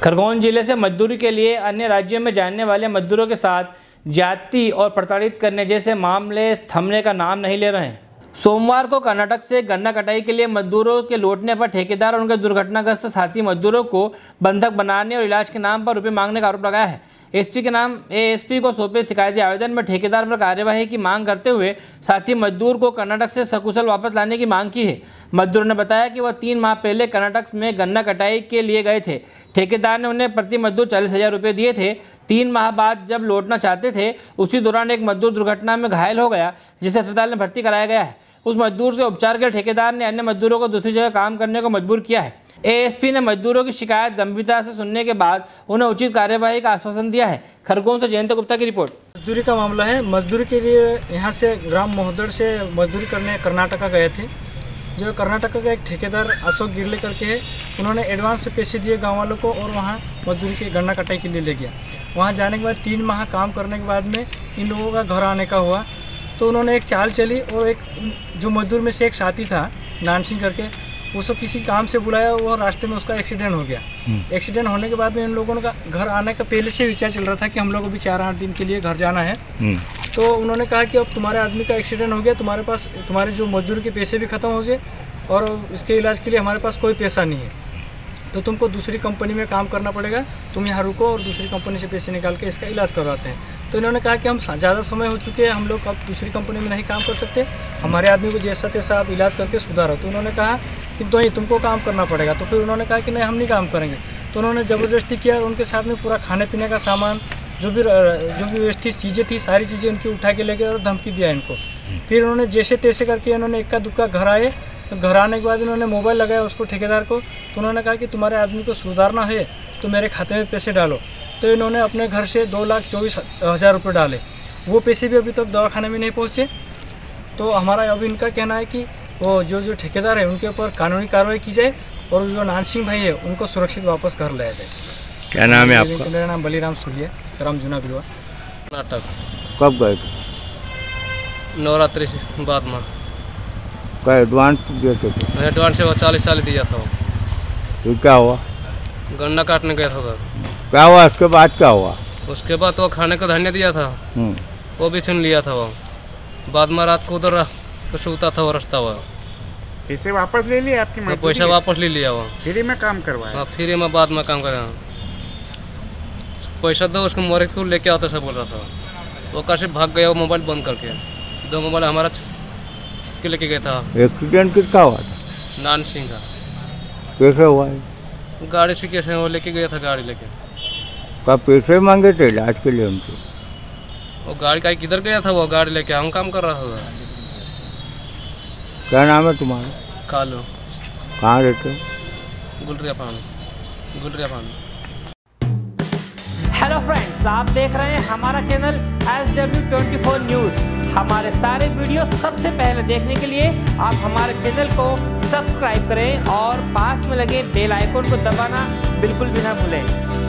खरगोन जिले से मजदूरी के लिए अन्य राज्यों में जाने वाले मजदूरों के साथ ज्यादती और प्रताड़ित करने जैसे मामले थमने का नाम नहीं ले रहे हैं। सोमवार को कर्नाटक से गन्ना कटाई के लिए मजदूरों के लौटने पर ठेकेदार और उनके दुर्घटनाग्रस्त साथी मजदूरों को बंधक बनाने और इलाज के नाम पर रुपये मांगने का आरोप लगाया है। एएसपी को सौंपे शिकायती आवेदन में ठेकेदार पर कार्यवाही की मांग करते हुए साथी मजदूर को कर्नाटक से सकुशल वापस लाने की मांग की है। मजदूर ने बताया कि वह 3 माह पहले कर्नाटक में गन्ना कटाई के लिए गए थे। ठेकेदार ने उन्हें प्रति मजदूर 40,000 रुपये दिए थे। 3 माह बाद जब लौटना चाहते थे, उसी दौरान एक मजदूर दुर्घटना में घायल हो गया, जिसे अस्पताल में भर्ती कराया गया है। उस मजदूर से उपचार के ठेकेदार ने अन्य मजदूरों को दूसरी जगह काम करने को मजबूर किया है। एएसपी ने मजदूरों की शिकायत गंभीरता से सुनने के बाद उन्हें उचित कार्यवाही का आश्वासन दिया है। खरगोन से जयंत गुप्ता की रिपोर्ट। मजदूरी का मामला है। मजदूरी के लिए यहाँ से ग्राम मोहदड़ से मजदूरी करने कर्नाटका गए थे। जो कर्नाटका का एक ठेकेदार अशोक गिरले करके है, उन्होंने एडवांस से पैसे दिए गाँव वालों को और वहाँ मजदूरी के गन्ना कटाई के लिए ले गया। वहाँ जाने के बाद 3 माह काम करने के बाद में इन लोगों का घर आने का हुआ, तो उन्होंने एक चाल चली और एक जो मजदूर में से एक साथी था नान सिंह करके, उसको किसी काम से बुलाया और रास्ते में उसका एक्सीडेंट हो गया। एक्सीडेंट होने के बाद में इन लोगों का घर आने का पहले से विचार चल रहा था कि हम लोगों को भी 4-8 दिन के लिए घर जाना है। तो उन्होंने कहा कि अब तुम्हारे आदमी का एक्सीडेंट हो गया, तुम्हारे पास तुम्हारे जो मजदूर के पैसे भी ख़त्म हो गए और इसके इलाज के लिए हमारे पास कोई पैसा नहीं है, तो तुमको दूसरी कंपनी में काम करना पड़ेगा, तुम यहाँ रुको और दूसरी कंपनी से पैसे निकाल के इसका इलाज करवाते हैं। तो इन्होंने कहा कि हम ज़्यादा समय हो चुके हैं, हम लोग अब दूसरी कंपनी में नहीं काम कर सकते, हमारे आदमी को जैसा तैसा आप इलाज करके सुधारो। तो उन्होंने कहा कि तो ही तुमको काम करना पड़ेगा। तो फिर उन्होंने कहा कि नहीं, हम नहीं काम करेंगे। तो उन्होंने ज़बरदस्ती किया और उनके साथ में पूरा खाने पीने का सामान, जो भी व्यवस्थित चीज़ें थी, सारी चीज़ें उनकी उठा के ले गए और धमकी दिया इनको। फिर उन्होंने जैसे तैसे करके इन्होंने इक्का दुक्का घर आए। तो घर आने के बाद इन्होंने मोबाइल लगाया उसको ठेकेदार को। तो उन्होंने कहा कि तुम्हारे आदमी को सुधारना है तो मेरे खाते में पैसे डालो। तो इन्होंने अपने घर से 2,24,000 रुपये डाले। वो पैसे भी अभी तक दवाखाने में नहीं पहुँचे। तो हमारा अभी इनका कहना है कि वो जो ठेकेदार है उनके ऊपर कानूनी कार्रवाई की जाए और जो नान सिंह भाई है उनको सुरक्षित वापस घर लाया जाए। क्या नाम है आपका? मेरा नाम बलीराम सूर्य, ग्राम जूना बिलवा। कर्नाटक। कब गए थे? नवरात्रि बाद में। क्या एडवांस दिए थे? एडवांस से वो 40 दिया था। तो क्या हुआ? गन्ना काटने गया था। क्या हुआ उसके बाद? क्या हुआ उसके बाद वो खाने का धन्य दिया था, वो भी छीन लिया था। वो बाद में रात को उधर तो सोता था वो रास्ता। हुआ पैसे वापस ले लिए आपकी? तो पैसा वापस ले लिया। वो फ्री में काम करवाया? हाँ, फ्री में बाद में काम करे। पैसा दो उसको मोरे को लेके आता सब बोल रहा था। वो कैसे भाग गया वो मोबाइल बंद करके। 2 मोबाइल हमारा किसके लेके गया था। एक्सीडेंट किसका हुआ था? नान सिंह का। कैसे हुआ है? गाड़ी से कैसे वो लेके गया था, गाड़ी लेके। क्या पैसे मांगे थे इलाज के लिए उनसे? वो गाड़ी का किधर गया था, वो गाड़ी लेके हम काम कर रहा था। क्या नाम है तुम्हारा? कालो। कहाँ रहते हो? गुलरिया पान। हेलो फ्रेंड्स, आप देख रहे हैं हमारा चैनल SW24 न्यूज़। हमारे सारे वीडियो सबसे पहले देखने के लिए आप हमारे चैनल को सब्सक्राइब करें और पास में लगे बेल आइकन को दबाना बिल्कुल भी ना भूलें।